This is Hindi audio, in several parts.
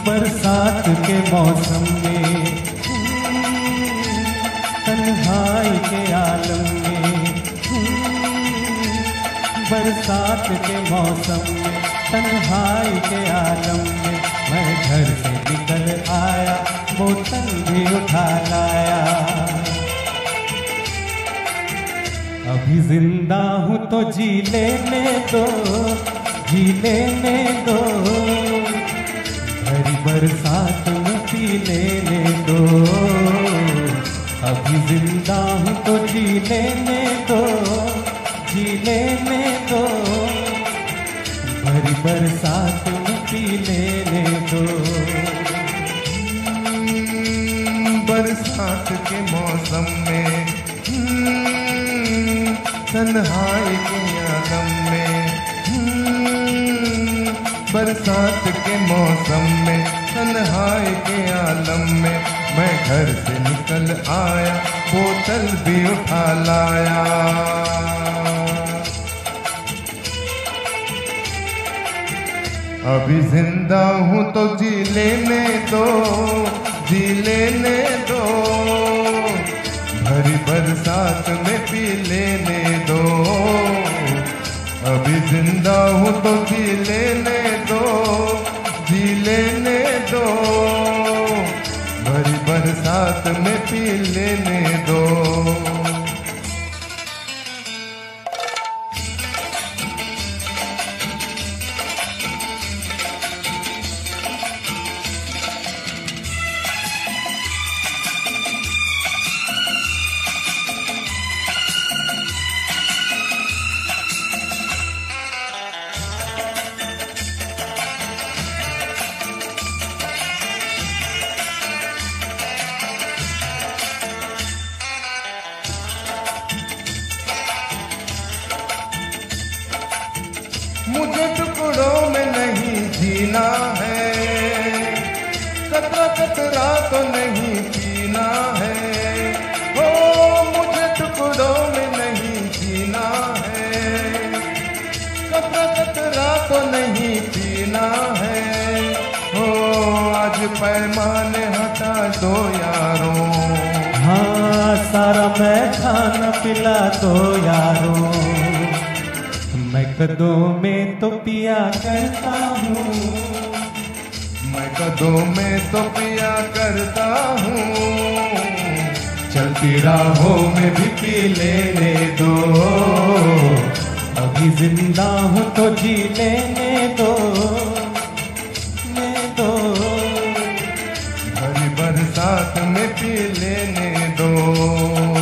बरसात के मौसम में, तन्हाई के आलम में, बरसात के मौसम में, तन्हाई के आलम में, मैं घर से निकल आया, बोतल भी उठा लाया। अभी जिंदा हूँ तो जी लेने दो, जी लेने दो, भरी बरसात में पी लेने दो। अभी जिंदा हूँ तो जी लेने दो, जी लेने दो, भरी बरसात में पी लेने दो। बरसात के मौसम में, तन्हाई के आलम में, बरसात के मौसम में, तन्हाई के आलम में, मैं घर से निकल आया, बोतल भी उठा लाया। अभी जिंदा हूँ तो जी लेने दो, जी लेने दो, भरी बरसात में पी लेने दो। अभी जिंदा हूँ तो जी लेने दो, जी लेने दो, भरी बरसात में पी लेने दो। मुझे टुकड़ों में नहीं जीना है, कतरा कतरा तो नहीं पीना है। ओ मुझे टुकड़ों में नहीं जीना है, कतरा कतरा तो नहीं पीना है। ओ आज पैमाने हटा दो यारों, हाँ सारा मैं खाना पिला दो यारों। मैं कदों में तो पिया करता हूँ, मैं कदों में तो पिया करता हूँ, चलती राहों में भी पी लेने दो। अभी जिंदा हूँ तो जी लेने दो, लेने दो, भरी बरसात में पी लेने दो।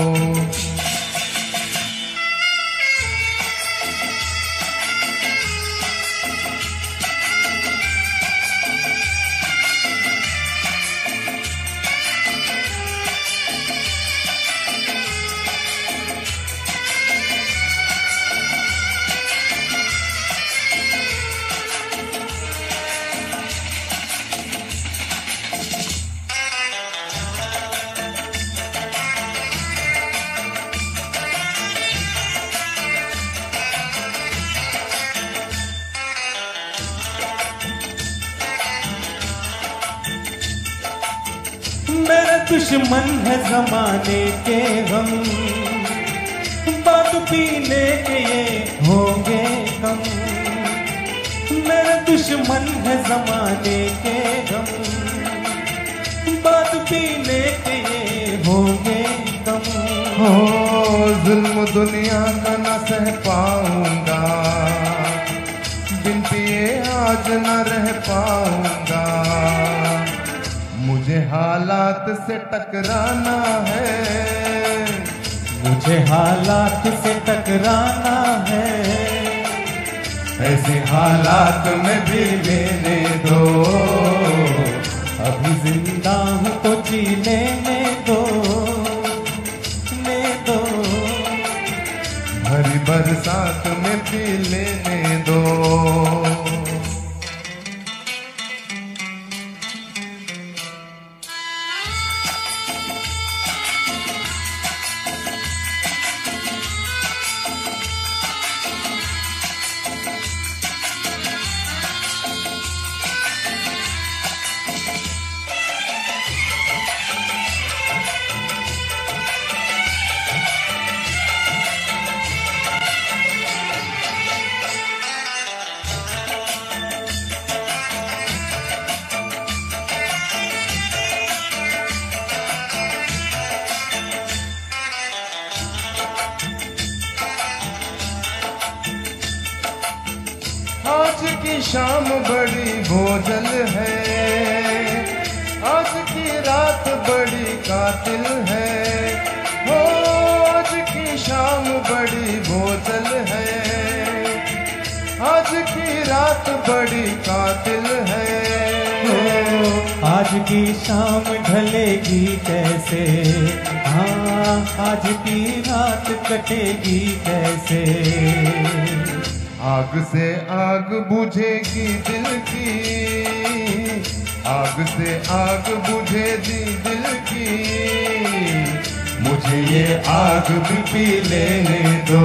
मेरा दुश्मन है जमाने के गम, बात पीने के ये होंगे कम। मेरा दुश्मन है जमाने के गम, बात पीने के ये होंगे कम। हो जुल्म दुनिया का न सह पाऊंगा, बिन पिए आज न रह पाऊंगा। मुझे हालात से टकराना है, मुझे हालात से टकराना है। ऐसे हालात में भी लेने दो। अभी जिंदा हूँ तो जी लेने दो, लेने दो, भरी बरसात में पी लेने दो। आज की शाम बड़ी बोझल है, आज की रात बड़ी कातिल है। हो आज की शाम बड़ी बोझल है, आज की रात बड़ी कातिल है। आज की शाम ढलेगी कैसे, हाँ आज की रात कटेगी कैसे। आग से आग बुझेगी दिल की, आग से आग बुझेगी दिल की। मुझे ये आग भी पी लेने दो,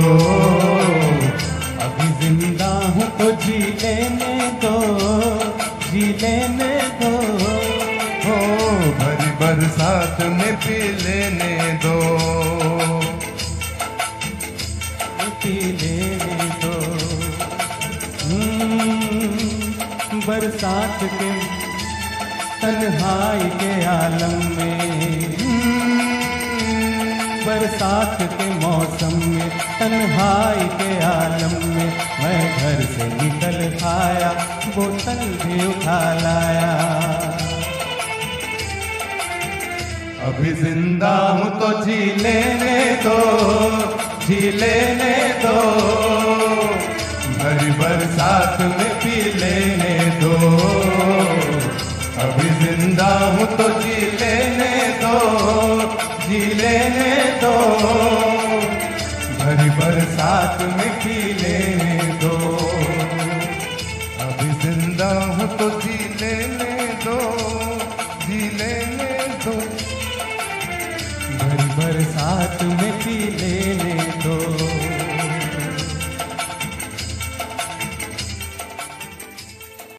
अभी जिंदा हूँ तो जी लेने दो, जी लेने दो। हो भरी बरसात में पी लेने दो, पी लेने दो। बरसात के तन्हाई के आलम में, बरसात के मौसम में तन्हाई के आलम में मैं घर से निकल आया, बोतल भी उठा लाया। अभी जिंदा हूँ तो जी लेने दो, जी लेने दो। भरी बरसात में पी लेने दो, अभी जिंदा हूँ तो जी लेने दो, जी लेने दो। भरी बरसात में पी लेने दो, अभी जिंदा हूँ तो जी लेने दो, जी लेने दो। भरी बरसात में पी लेने